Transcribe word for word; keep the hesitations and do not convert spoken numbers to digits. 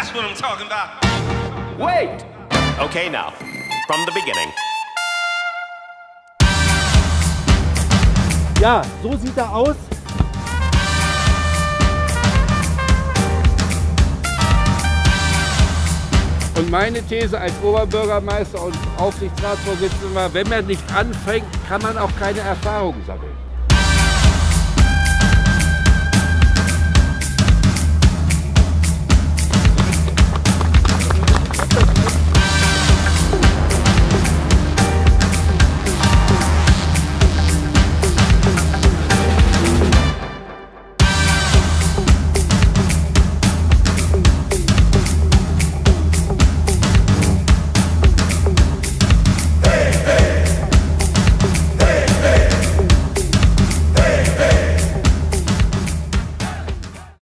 That's what I'm talking about. Wait! Okay, now, from the beginning. Ja, so sieht er aus. Und meine These als Oberbürgermeister und Aufsichtsratsvorsitzender war, wenn man nicht anfängt, kann man auch keine Erfahrung sammeln.